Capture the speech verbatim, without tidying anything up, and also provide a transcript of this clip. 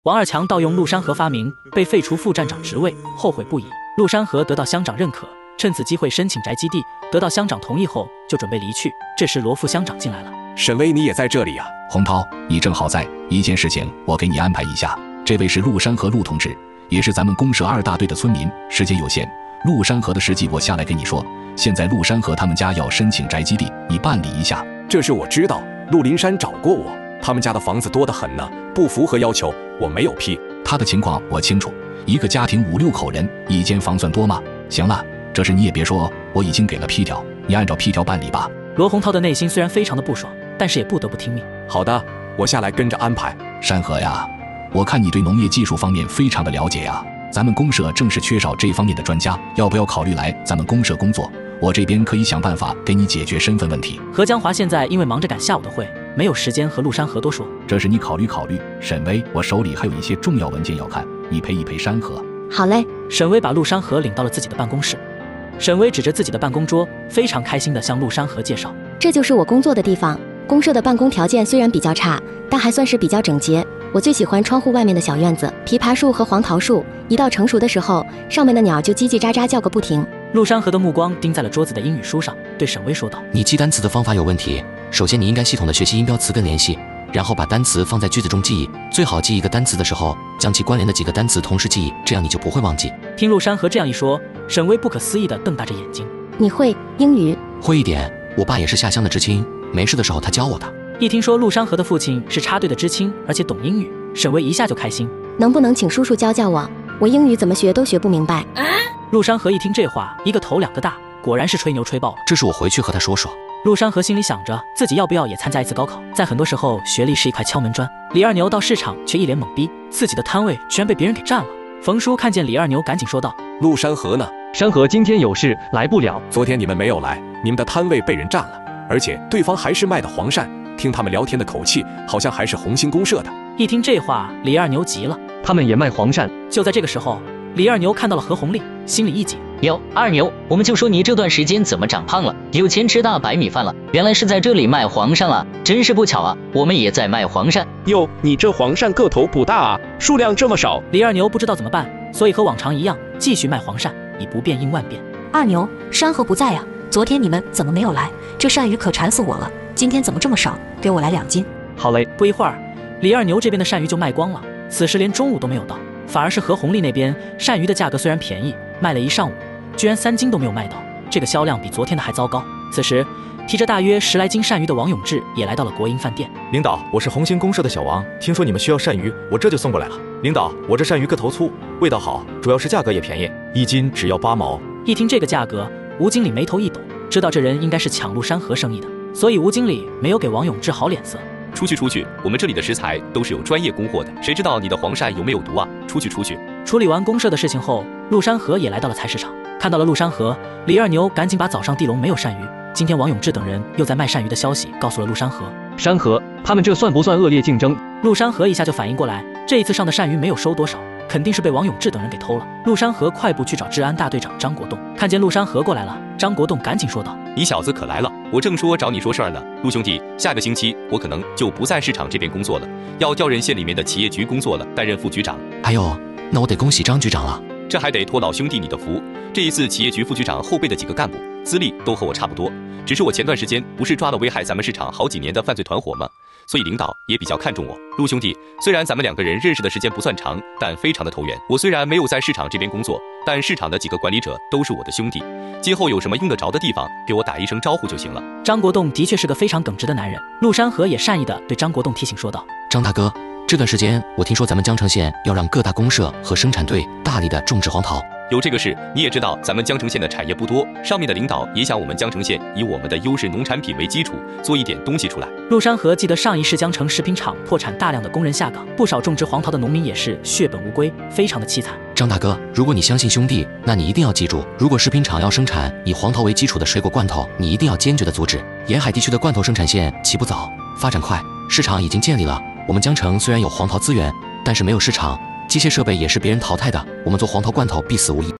王二强盗用陆山河发明，被废除副站长职位，后悔不已。陆山河得到乡长认可，趁此机会申请宅基地，得到乡长同意后，就准备离去。这时罗副乡长进来了。 沈巍，你也在这里啊？ 洪涛，你正好在，一件事情我给你安排一下。这位是陆山河陆同志，也是咱们公社二大队的村民。时间有限，陆山河的事迹我下来跟你说。现在陆山河他们家要申请宅基地，你办理一下。 这事我知道，陆林山找过我，他们家的房子多得很呢，不符合要求，我没有批。 他的情况我清楚，一个家庭五六口人，一间房算多吗？行了，这事你也别说，我已经给了批条，你按照批条办理吧。 罗洪涛的内心虽然非常的不爽，但是也不得不听命。 好的，我下来跟着安排。 山河呀，我看你对农业技术方面非常的了解呀，咱们公社正是缺少这方面的专家，要不要考虑来咱们公社工作？我这边可以想办法给你解决身份问题。 何江华现在因为忙着赶下午的会，没有时间和陆山河多说。 这是你考虑考虑。沈巍，我手里还有一些重要文件要看，你陪一陪山河。 好嘞。 沈巍把陆山河领到了自己的办公室。沈巍指着自己的办公桌，非常开心地向陆山河介绍： 这就是我工作的地方。公社的办公条件虽然比较差，但还算是比较整洁。我最喜欢窗户外面的小院子，枇杷树和黄桃树，一到成熟的时候，上面的鸟就叽叽喳喳叫个不停。 陆山河的目光盯在了桌子的英语书上，对沈巍说道： 你记单词的方法有问题。首先你应该系统的学习音标词根联系，然后把单词放在句子中记忆，最好记一个单词的时候将其关联的几个单词同时记忆，这样你就不会忘记。 听陆山河这样一说，沈巍不可思议地瞪大着眼睛。 你会英语？ 会一点，我爸也是下乡的知青，没事的时候他教我的。 一听说陆山河的父亲是插队的知青，而且懂英语，沈巍一下就开心。 能不能请叔叔教教我？我英语怎么学都学不明白。啊、 陆山河一听这话，一个头两个大，果然是吹牛吹爆了。 这是我回去和他说说。 陆山河心里想着自己要不要也参加一次高考，在很多时候学历是一块敲门砖。李二牛到市场却一脸懵逼，自己的摊位居然被别人给占了。冯叔看见李二牛赶紧说道： 陆山河呢？ 山河今天有事来不了。 昨天你们没有来，你们的摊位被人占了，而且对方还是卖的黄鳝，听他们聊天的口气好像还是红星公社的。 一听这话，李二牛急了， 他们也卖黄鳝。 就在这个时候，李二牛看到了何红丽，心里一紧。 哟，二牛，我们就说你这段时间怎么长胖了，有钱吃大白米饭了，原来是在这里卖黄鳝了，真是不巧啊，我们也在卖黄鳝。 哟，你这黄鳝个头不大啊，数量这么少。 李二牛不知道怎么办，所以和往常一样，继续卖黄鳝，以不变应万变。 二牛，山河不在呀、啊，昨天你们怎么没有来？这鳝鱼可馋死我了，今天怎么这么少？给我来两斤。 好嘞。 不一会儿，李二牛这边的鳝鱼就卖光了，此时连中午都没有到，反而是何红丽那边鳝鱼的价格虽然便宜，卖了一上午，居然三斤都没有卖到，这个销量比昨天的还糟糕。此时提着大约十来斤鳝鱼的王永志也来到了国营饭店。 领导，我是红星公社的小王，听说你们需要鳝鱼，我这就送过来了。领导，我这鳝鱼个头粗，味道好，主要是价格也便宜，一斤只要八毛。 一听这个价格，吴经理眉头一抖，知道这人应该是抢陆山河生意的，所以吴经理没有给王永志好脸色。 出去出去，我们这里的食材都是有专业供货的，谁知道你的黄鳝有没有毒啊？出去出去。 处理完公社的事情后，陆山河也来到了菜市场，看到了陆山河，李二牛赶紧把早上地笼没有鳝鱼，今天王永志等人又在卖鳝鱼的消息告诉了陆山河。 山河，他们这算不算恶劣竞争？ 陆山河一下就反应过来，这一次上的鳝鱼没有收多少，肯定是被王永志等人给偷了。陆山河快步去找治安大队长张国栋，看见陆山河过来了，张国栋赶紧说道： 你小子可来了，我正说找你说事儿呢。陆兄弟，下个星期我可能就不在市场这边工作了，要调任县里面的企业局工作了，担任副局长。 哎呦，那我得恭喜张局长了。 这还得托老兄弟你的福，这一次企业局副局长后备的几个干部资历都和我差不多，只是我前段时间不是抓了危害咱们市场好几年的犯罪团伙吗？所以领导也比较看重我。陆兄弟，虽然咱们两个人认识的时间不算长，但非常的投缘。我虽然没有在市场这边工作，但市场的几个管理者都是我的兄弟，今后有什么用得着的地方，给我打一声招呼就行了。 张国栋的确是个非常耿直的男人，陆山河也善意地对张国栋提醒说道： 张大哥，这段时间我听说咱们江城县要让各大公社和生产队大力的种植黄桃。 有这个事，你也知道咱们江城县的产业不多，上面的领导也想我们江城县以我们的优势农产品为基础，做一点东西出来。 陆山河记得上一世江城食品厂破产，大量的工人下岗，不少种植黄桃的农民也是血本无归，非常的凄惨。 张大哥，如果你相信兄弟，那你一定要记住，如果食品厂要生产以黄桃为基础的水果罐头，你一定要坚决的阻止。沿海地区的罐头生产线起步早，发展快，市场已经建立了。我们江城虽然有黄桃资源，但是没有市场，机械设备也是别人淘汰的，我们做黄桃罐头必死无疑。